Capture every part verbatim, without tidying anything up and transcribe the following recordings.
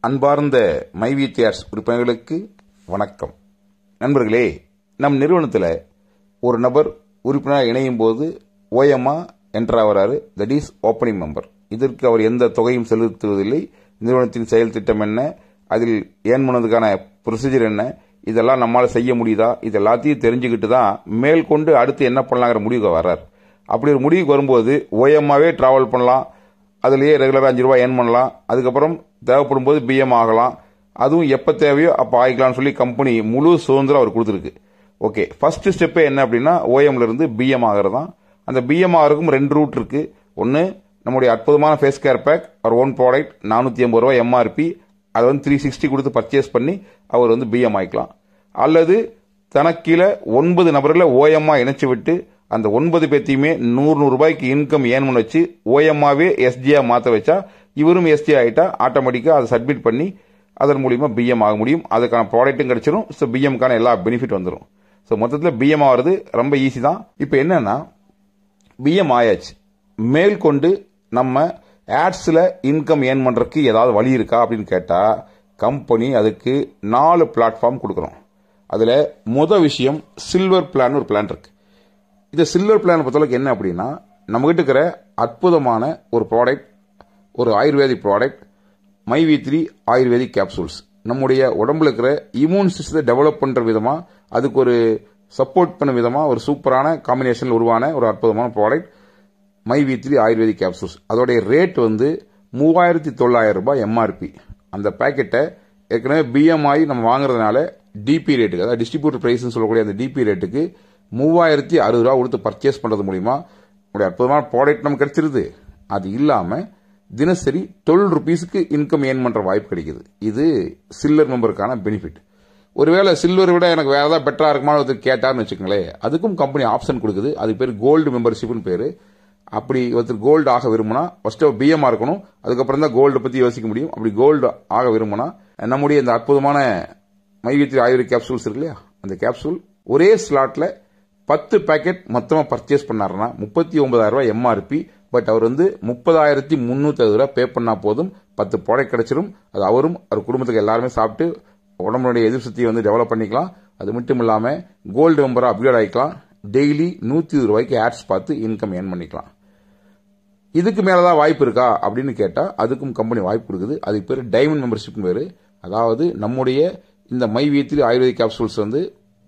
அன்பார்ந்த My V three A D S உறுப்பினர்களுக்கு வணக்கம். நண்பர்களே, நம் நிறுவனத்தில் ஒரு நபர் உறுப்பினராக இணையும் போது ஓஎம்ஆ என்டர் ஆகிறாரு. That is opening member. இதற்கு அவர் எந்த தொகையும் செலுத்துவதில்லை. நிறுவனத்தின் செயல் திட்டம் என்ன, அதில் ஏன் பண்ணதுக்கான ப்ரொசீஜர் என்ன, இதெல்லாம் நம்மளால செய்ய முடியுதா, இது எல்லாத்தையும் தெரிஞ்சுக்கிட்டு தான் மேற்கொண்டு அடுத்து என்ன பண்ணலாங்கிற முடிவுக்கு வர்றார். அப்படி ஒரு முடிவுக்கு வரும்போது ஓஎம்ஆவே டிராவல் பண்ணலாம், அதுலேயே ரெகுலராக அஞ்சு ரூபாய் ஏர்ன் பண்ணலாம், அதுக்கப்புறம் தேவைப்படும் போது பிஎம் ஆகலாம், அதுவும் எப்போ தேவையோ அப்போ ஆகிக்கலாம்னு சொல்லி கம்பெனி முழு சுதந்திரம் அவர் கொடுத்துருக்கு. ஓகே, ஃபர்ஸ்ட் ஸ்டெப்பே என்ன அப்படின்னா ஓஎம்ல இருந்து பிஎம் ஆகிறது தான். அந்த பிஎம் ஆகிறதுக்கும் ரெண்டு ரூட் இருக்கு. ஒன்று, நம்முடைய அற்புதமான ஃபேஸ் கேர் பேக், அவர் ஓன் ப்ராடக்ட், நானூற்றி ஐம்பது ரூபாய் எம்ஆர்பி, அதை வந்து த்ரீ சிக்ஸ்டி கொடுத்து பர்ச்சேஸ் பண்ணி அவர் வந்து பிஎம் ஆகிக்கலாம். அல்லது தனக்கீழ ஒன்பது நபர்களை ஓஎம்ஆ இணைச்சு விட்டு அந்த ஒன்பது பேத்தையுமே நூறு நூறு ரூபாய்க்கு இன்கம் ஏன் பண்ண வச்சு ஓஎம்ஆவே எஸ்ஜியா மாற்ற வச்சா இவரும் எஸ்ஜி ஆகிட்டா ஆட்டோமேட்டிக்காக அதை சப்மிட் பண்ணி அதன் மூலியமா பிஎம் ஆக முடியும். அதுக்கான ப்ராடக்ட்டும் கிடைச்சிடும். ஸோ பிஎம்கான எல்லா பெனிஃபிட் வந்துடும். ஸோ மொத்தத்தில் பிஎம் ஆகிறது ரொம்ப ஈஸி தான். இப்போ என்னன்னா பிஎம் ஆயாச்சு, மேற்கொண்டு நம்ம ஆட்ஸ்ல இன்கம் ஏர்ன் பண்றதுக்கு ஏதாவது வழி இருக்கா அப்படின்னு கேட்டா கம்பெனி அதுக்கு நாலு பிளாட்ஃபார்ம் கொடுக்குறோம். அதுல முத விஷயம் சில்வர் பிளான் ஒரு பிளான் இருக்கு. இந்த சில்வர் பிளான் பொறுத்தளவுக்கு என்ன அப்படின்னா, நம்ம கிட்ட இருக்கிற அற்புதமான ஒரு ப்ராடக்ட், ஒரு Ayurvedic product, My V three Ayurvedic capsules, நம்முடைய உடம்புல இருக்கிற இம்யூன் சிஸ்டத்தை டெவலப் பண்ற விதமா, அதுக்கு ஒரு சப்போர்ட் பண்ண விதமா ஒரு சூப்பரான காம்பினேஷன் உருவான ஒரு அற்புதமான product My V three Ayurvedic capsules. அதோடைய ரேட் வந்து மூவாயிரத்தி தொள்ளாயிரம் ரூபாய் எம்ஆர்பி. அந்த பேக்கெட்டை ஏற்கனவே பிஎம் ஆகி நம்ம வாங்குறதுனால டிபி ரேட்டுக்கு, அதாவது டிஸ்ட்ரிபியூட்டர் பிரைஸ் சொல்லக்கூடிய அந்த டிபி ரேட்டுக்கு மூவாயிரத்தி அறுபது ரூபா கொடுத்து பர்ச்சேஸ் பண்றது மூலியமா நம்முடைய அற்புதமான ப்ராடக்ட் நமக்கு கிடைச்சிருது. அது இல்லாம தினசரி டுவெல் ருபீஸ்க்கு இன்கம் ஏர்ன் பண்ற வாய்ப்பு கிடைக்குது. இது சில்வர் மெம்பருக்கான பெனிஃபிட். ஒருவேளை சில்வர் விட எனக்கு வேற ஏதாவது பெட்டரா இருக்குமா ஒருத்தர் கேட்டார்னு வச்சுக்கோங்களேன், அதுக்கும் கம்பெனி ஆப்ஷன் கொடுக்குது. அது பேர் கோல்டு மெம்பர்ஷிப்னு பேரு. அப்படி ஒருத்தர் கோல்டு ஆக விரும்பினா ஃபர்ஸ்ட் பிஎம் இருக்கணும், அதுக்கப்புறம் தான் கோல்டு பத்தி யோசிக்க முடியும். அப்படி கோல்டு ஆக விரும்பினா நம்முடைய இந்த அற்புதமான My V three Ayurvedic capsules இருக்கு இல்லையா, அந்த கேப்சூல் ஒரே ஸ்லாட்ல பத்து பேக்கெட் மொத்தமா பர்ச்சேஸ் பண்ணாருன்னா முப்பத்தி ஒன்பதாயிரம் ரூபாய் எம்ஆர்பி. பட் அவர் வந்து முப்பதாயிரத்தி முன்னூத்தி அறுபது ரூபாய் பே பண்ணா போதும், பத்து ப்ராடக்ட் கிடைச்சிடும். அது அவரும் அவர் குடும்பத்துக்கு எல்லாருமே சாப்பிட்டு உடம்புடைய எதிர்ப்பு சக்தியை வந்து டெவலப் பண்ணிக்கலாம். அது மட்டும் இல்லாம கோல்டு மெம்பரா அப்கிரேட் ஆகிக்கலாம். டெய்லி நூத்தி இருபது ரூபாய்க்கு ஆட்ஸ் பார்த்து இன்கம் ஏர்ன் பண்ணிக்கலாம். இதுக்கு மேலதான் வாய்ப்பு இருக்கா அப்படின்னு கேட்டா அதுக்கும் கம்பெனி வாய்ப்பு கொடுக்குது. அதுக்கு பேரு டைமண்ட் மெம்பர்ஷிப் பேரு. அதாவது நம்முடைய இந்த My V three Ayurvedic capsules வந்து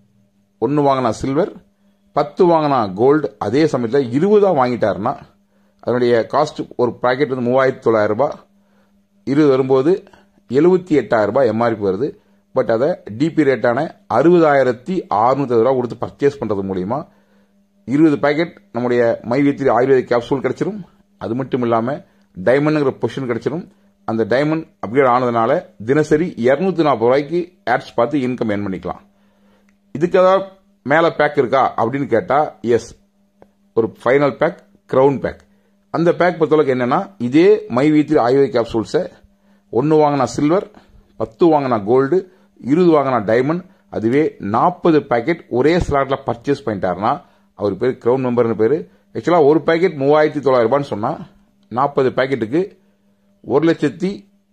ஒன்னு வாங்கினா சில்வர், பத்து வாங்கினா கோல்டு, அதே சமயத்தில் இருபதா வாங்கிட்டாருன்னா அதனுடைய காஸ்ட் ஒரு பாக்கெட் வந்து மூவாயிரத்தி தொள்ளாயிரம் ரூபாய், இருபது வரும்போது எழுபத்தி எட்டாயிரம் ரூபாய் எம்ஆர்பி வருது. பட் அதை டிபி ரேட்டான அறுபதாயிரத்தி அறுநூத்தி ரூபாய் கொடுத்து பர்ச்சேஸ் பண்றது மூலியமா இருபது பாக்கெட் நம்முடைய My V three Ayurvedic capsule கிடைச்சிடும். அது மட்டும் இல்லாம டைமண்ட்ங்கிற பொசிஷன் கிடைச்சிடும். அந்த டைமண்ட் அப்கிரேட் ஆனதுனால தினசரி இருநூத்தி நாற்பது ரூபாய்க்கு ஆட்ஸ் பார்த்து இன்கம் ஏர்ன் பண்ணிக்கலாம். இதுக்கு ஏதாவது மேல பேக் இருக்கா அப்படின்னு கேட்டா எஸ், ஒரு ஃபைனல் பேக், கிரவுன் பேக். அந்த பேக் பொறுத்தளவுக்கு என்னன்னா இதே மை வி த்ரீ ஆயுர்வேதிக் கேப்சூல்ஸை ஒன்னு வாங்கினா சில்வர், பத்து வாங்கினா கோல்டு, இருபது வாங்கினா டைமண்ட், அதுவே நாற்பது பேக்கெட் ஒரே ஸ்லாட்ல பர்ச்சேஸ் பண்ணிட்டாருன்னா அவர் பேர் கிரவுன் மெம்பர்னு பேரு. ஆக்சுவலா ஒரு பேக்கெட் மூவாயிரத்தி தொள்ளாயிரம் ரூபான்னு சொன்னா நாற்பது பேக்கெட்டுக்கு ஒரு லட்சத்தி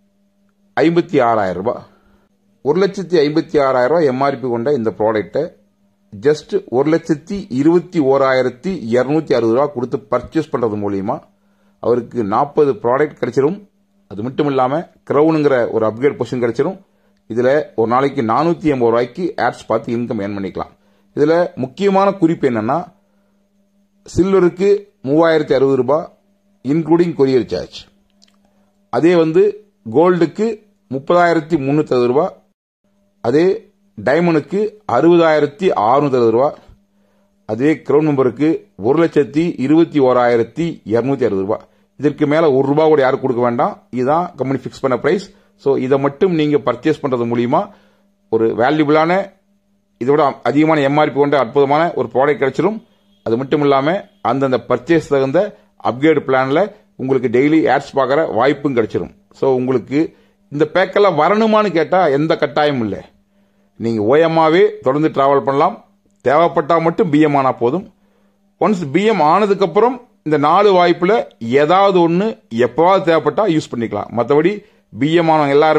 ஐம்பத்தி ஆறாயிரம் ரூபாய் ஒரு லட்சத்தி ஐம்பத்தி ஆறாயிரம் ரூபாய் எம்ஆர்பி கொண்ட இந்த ப்ராடக்ட்டை ஜஸ்ட் ஒரு லட்சத்தி இருபத்தி ஓராயிரத்தி இருநூத்தி அறுபது ரூபாய் கொடுத்து பர்ச்சேஸ் பண்றது மூலியமா அவருக்கு நாற்பது ப்ராடக்ட் கிடைச்சிடும். அது மட்டும் இல்லாம கிரவுனுங்கிற ஒரு அப்கிரேட் பொசிஷன் கிடைச்சிடும். இதுல ஒரு நாளைக்கு நானூத்தி ஐம்பது ரூபாய்க்கு ஆட்ஸ் பார்த்து இன்கம் ஏர்ன் பண்ணிக்கலாம். இதுல முக்கியமான குறிப்பு என்னன்னா சில்வருக்கு மூவாயிரத்தி அறுபது ரூபாய் இன்க்ளூடிங் கொரியர் சார்ஜ், அதே வந்து கோல்டுக்கு முப்பதாயிரத்தி முன்னூத்தி அறுபது ரூபாய், அதே டைமண்டுக்கு அறுபதாயிரத்தி அறுநூத்தி அறுபது ரூபாய், அதே கிரவுன் மெம்பருக்கு ஒரு லட்சத்தி இருபத்தி ஓராயிரத்தி இருநூத்தி அறுபது ரூபாய். இதற்கு மேல ஒரு ரூபாய் கூட யாரும் கொடுக்க வேண்டாம். இதுதான் கம்பெனி பிக்ஸ் பண்ண பிரைஸ். சோ இதை மட்டும் நீங்க பர்ச்சேஸ் பண்றது மூலியமா ஒரு வேல்யூபிளான, இதோட அதிகமான எம்ஆர்பி கொண்ட அற்புதமான ஒரு ப்ராடக்ட் கிடைச்சிடும். அது மட்டும் இல்லாம அந்தந்த பர்ச்சேஸ் தகுந்த அப்கிரேட் பிளான்ல உங்களுக்கு டெய்லி ஆட்ஸ் பார்க்கற வாய்ப்பும் கிடைச்சிடும். சோ உங்களுக்கு இந்த பேக்கெல்லாம் வரணுமான்னு கேட்டா எந்த கட்டாயம் இல்லை. நீங்க ஓஎம்ஆவே தொடர்ந்து டிராவல் பண்ணலாம். தேவைப்பட்டா மட்டும் பிஎம் ஆனா போதும். ஒன்ஸ் பிஎம் ஆனதுக்கு அப்புறம் இந்த நாலு வாய்ப்புல ஏதாவது ஒன்னு எப்பவாவது தேவைப்பட்டா யூஸ் பண்ணிக்கலாம். மற்றபடி பிஎம் ஆனவங்க எல்லாருமே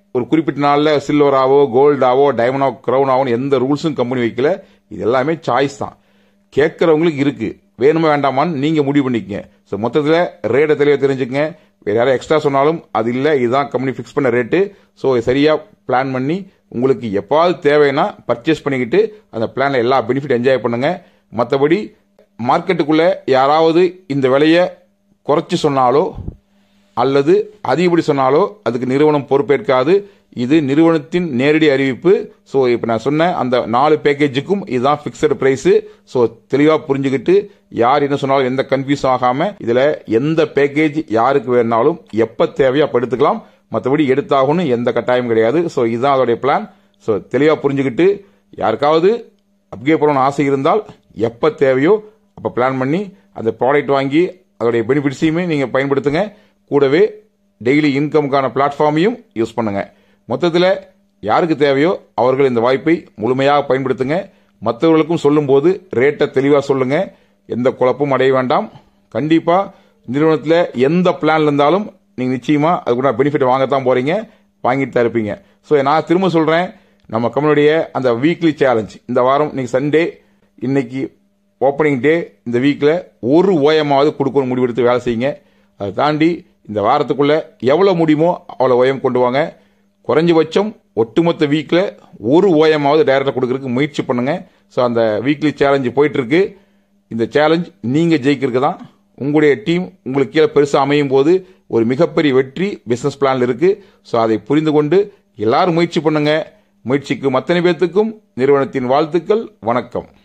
ஒரு குறிப்பிட்ட நாளில் சில்வராவோ கோல்டாவோ டைமண்டாவோ கிரவுனாவோ எந்த ரூல்ஸும் கம்பெனி வைக்கல. இது எல்லாமே சாய்ஸ் தான். கேட்கறவங்களுக்கு இருக்கு, வேணுமா வேண்டாமான்னு நீங்க முடிவு பண்ணிக்கங்க. ஸோ மொத்தத்தில் ரேட்டை தெளிவாக தெரிஞ்சுக்கங்க. வேற யாரும் எக்ஸ்ட்ரா சொன்னாலும் அது இல்லை, இதுதான் கம்பெனி ஃபிக்ஸ் பண்ண ரேட்டு. ஸோ சரியா பிளான் பண்ணி உங்களுக்கு எப்பாவது தேவைன்னா பர்ச்சேஸ் பண்ணிக்கிட்டு அந்த பிளான்ல எல்லா பெனிஃபிட் என்ஜாய் பண்ணுங்க. மற்றபடி மார்க்கெட்டுக்குள்ள யாராவது இந்த விலையை குறைச்சி சொன்னாலோ அல்லது அதிகப்படி சொன்னாலோ அதுக்கு நிறுவனம் பொறுப்பேற்காது. இது நிறுவனத்தின் நேரடி அறிவிப்பு. ஸோ இப்போ நான் சொன்ன அந்த நாலு பேக்கேஜுக்கும் இதுதான் பிக்சடு பிரைஸ். ஸோ தெளிவாக புரிஞ்சுக்கிட்டு யார் என்ன சொன்னாலும் எந்த கன்ஃபியூஸ் ஆகாம இதுல எந்த பேக்கேஜ் யாருக்கு வேணாலும் எப்ப தேவையோ அப்ப எடுத்துக்கலாம். மற்றபடி எடுத்தாகணும் எந்த கட்டாயம் கிடையாது. ஸோ இதுதான் அதோடைய பிளான். ஸோ தெளிவாக புரிஞ்சுக்கிட்டு யாருக்காவது அப்கிரேட் பண்ணணும்னு ஆசை இருந்தால் எப்ப தேவையோ அப்ப பிளான் பண்ணி அந்த ப்ராடக்ட் வாங்கி அதோடைய பெனிஃபிட்ஸையுமே நீங்க பயன்படுத்துங்க. கூடவே டெய்லி இன்கமுக்கான பிளாட்ஃபார்மையும் யூஸ் பண்ணுங்க. மொத்தத்தில் யாருக்கு தேவையோ அவர்கள் இந்த வாய்ப்பை முழுமையாக பயன்படுத்துங்க. மற்றவர்களுக்கும் சொல்லும் போது ரேட்டை தெளிவாக சொல்லுங்க. எந்த குழப்பமும் அடைய வேண்டாம். கண்டிப்பா நிறுவனத்தில் எந்த பிளான்ல இருந்தாலும் நீங்க நிச்சயமா அதுக்கு பெனிஃபிட் வாங்கத்தான் போறீங்க, வாங்கிட்டு தான் இருப்பீங்க. ஸோ நான் திரும்ப சொல்றேன், நம்ம கம்பெனியுடைய அந்த வீக்லி சேலஞ்ச் இந்த வாரம் நீங்க சண்டே இன்னைக்கு ஓப்பனிங் டே, இந்த வீக்ல ஒரு ஓயமாவது கொடுக்கணும் முடிவெடுத்து வேலை செய்யுங்க. அதை தாண்டி இந்த வாரத்துக்குள்ள எவ்வளவு முடியுமோ அவ்வளவு ஓயம் கொண்டு வாங்க. குறைஞ்சபட்சம் ஒட்டுமொத்த வீக்ல ஒரு ஓயமாவது டைரக்டா கொடுக்கறதுக்கு முயற்சி பண்ணுங்க. ஸோ அந்த வீக்லி சேலஞ்சு போயிட்டு இருக்கு. இந்த சேலஞ்ச் நீங்க ஜெயிக்கிறதுக்கு தான். உங்களுடைய டீம் உங்களுக்கு கீழே பெருசா அமையும் போது ஒரு மிகப்பெரிய வெற்றி பிசினஸ் பிளான்ல இருக்கு. ஸோ அதை புரிந்து கொண்டு எல்லாரும் முயற்சி பண்ணுங்க. முயற்சிக்கும் அத்தனை பேர்த்துக்கும் நிறுவனத்தின் வாழ்த்துக்கள். வணக்கம்.